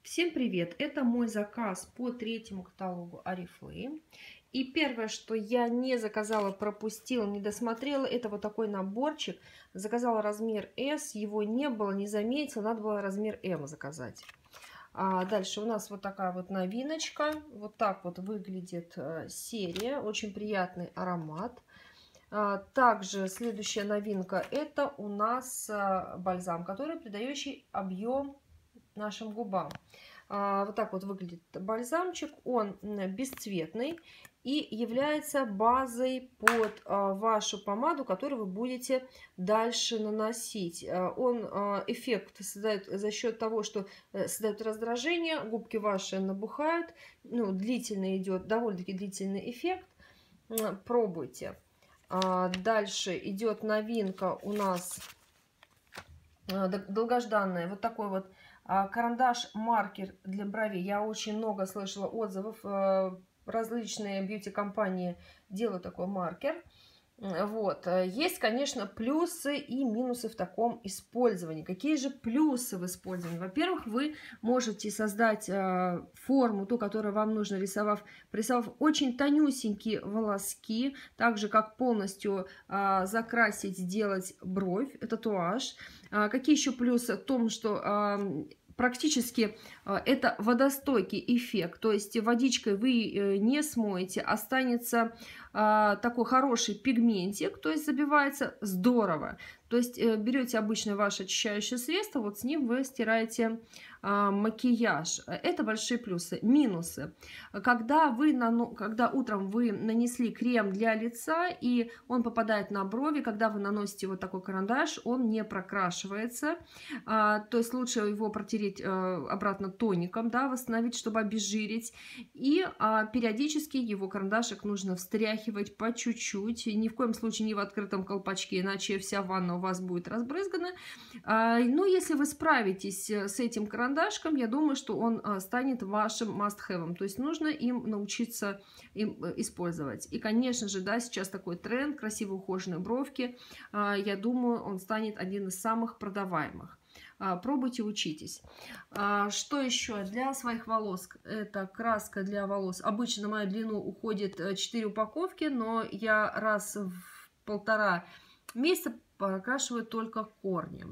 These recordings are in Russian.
Всем привет! Это мой заказ по третьему каталогу Oriflame. И первое, что я не заказала, пропустила, не досмотрела, это вот такой наборчик. Заказала размер S, его не было, не заметила, надо было размер M заказать. Дальше у нас вот такая вот новиночка. Вот так вот выглядит серия. Очень приятный аромат. Также следующая новинка, это у нас бальзам, который придающий объем нашим губам. Вот так вот выглядит бальзамчик. Он бесцветный и является базой под вашу помаду, которую вы будете дальше наносить. Он эффект создает за счет того, что создает раздражение, губки ваши набухают, длительно идет, довольно-таки длительный эффект. Пробуйте. Дальше идет новинка у нас долгожданная, вот такой вот карандаш-маркер для бровей. Я очень много слышала отзывов. Различные бьюти-компании делают такой маркер. Вот. Есть, конечно, плюсы и минусы в таком использовании. Какие же плюсы в использовании? Во-первых, вы можете создать форму, ту, которую вам нужно, рисовав очень тонюсенькие волоски, так же, как полностью закрасить, сделать бровь, татуаж. Какие еще плюсы в том, что практически это водостойкий эффект, то есть водичкой вы не смоете, останется такой хороший пигментик, то есть забивается здорово. То есть берете обычное ваше очищающее средство, вот с ним вы стираете макияж. Это большие плюсы. Минусы. Когда утром вы нанесли крем для лица, и он попадает на брови, когда вы наносите вот такой карандаш, он не прокрашивается. То есть лучше его протереть обратно тоником, да, восстановить, чтобы обезжирить. И периодически его карандашик нужно встряхивать по чуть-чуть. Ни в коем случае не в открытом колпачке, иначе вся ванна у вас будет разбрызгана. Но если вы справитесь с этим карандашом, я думаю, что он станет вашим must-have. То есть нужно им научиться использовать. И, конечно же, да, сейчас такой тренд, красивые ухоженные бровки. Я думаю, он станет один из самых продаваемых. Пробуйте, учитесь. Что еще? Для своих волос. Это краска для волос. Обычно на мою длину уходит 4 упаковки, но я раз в 1,5 месяца покрашиваю только корни.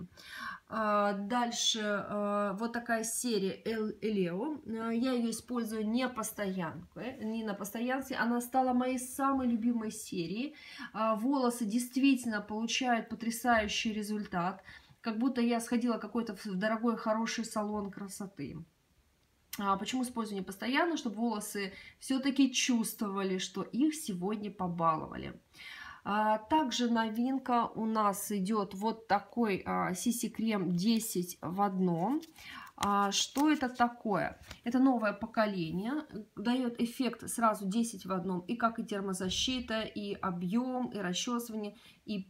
Дальше вот такая серия Элео. Я ее использую не на постоянстве. Она стала моей самой любимой серией. Волосы действительно получают потрясающий результат. Как будто я сходила в какой-то дорогой, хороший салон красоты. Почему использую не постоянно? Чтобы волосы все-таки чувствовали, что их сегодня побаловали. Также новинка у нас идет вот такой CC крем 10 в одном. Что это такое? Это новое поколение, дает эффект сразу 10 в одном, и как и термозащита, и объем, и расчесывание, и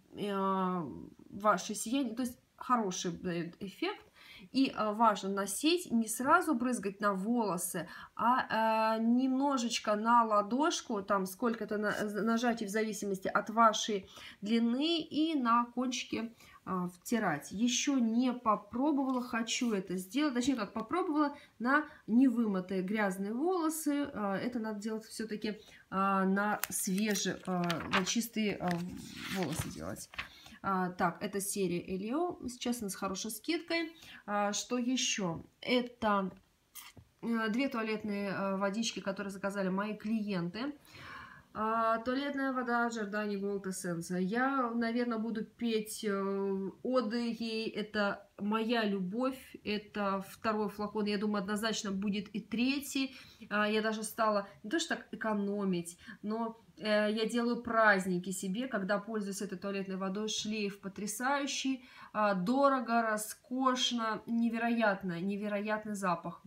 ваше сияние, то есть хороший дает эффект. И важно носить, не сразу брызгать на волосы, а немножечко на ладошку, там сколько-то нажатий в зависимости от вашей длины, и на кончике втирать. Еще не попробовала, хочу это сделать, точнее как попробовала на невымытые грязные волосы. Это надо делать все-таки на свежие, на чистые волосы делать. Так, это серия Элео. Сейчас у нас с хорошей скидкой. Что еще? Это 2 туалетные водички, которые заказали мои клиенты. Туалетная вода Giordani Gold Essence. Я, наверное, буду петь оды ей. Это моя любовь. Это 2-й флакон. Я думаю, однозначно будет и 3-й. Я даже стала не то что так экономить, но я делаю праздники себе, когда пользуюсь этой туалетной водой. Шлейф потрясающий, дорого, роскошно, невероятно, невероятный запах.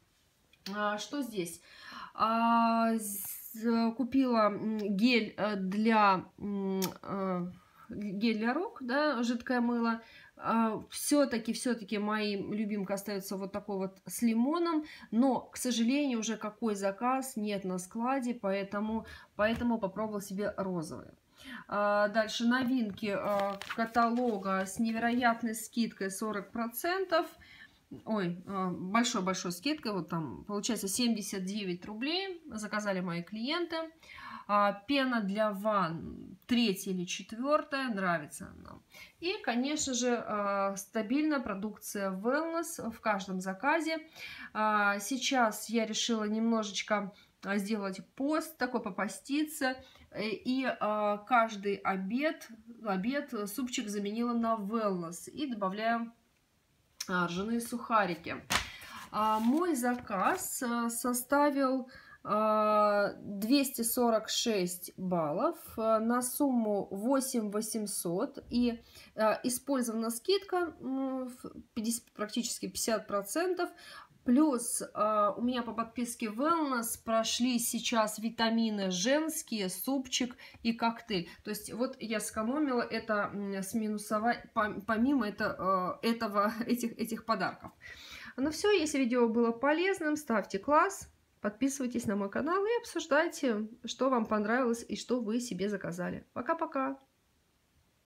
Что здесь? Купила гель для рук, да, жидкое мыло. Все-таки моим любимкой остается вот такой вот с лимоном, но, к сожалению, уже какой заказ нет на складе, поэтому попробовала себе розовый. Дальше новинки каталога с невероятной скидкой 40%. большой-большой скидкой, вот там получается 79 рублей, заказали мои клиенты. Пена для ванн 3-я или 4-я, нравится нам. И, конечно же, стабильная продукция Wellness в каждом заказе. Сейчас я решила немножечко сделать пост, такой попоститься. И каждый обед супчик заменила на Wellness. И добавляю ржаные сухарики. Мой заказ составил 246 баллов на сумму 8800, и использована скидка практически 50%. Плюс у меня по подписке Wellness прошли сейчас витамины женские, супчик и коктейль. То есть вот я сэкономила это сминусовать помимо этих подарков. Ну все, если видео было полезным, ставьте класс, подписывайтесь на мой канал и обсуждайте, что вам понравилось и что вы себе заказали. Пока-пока!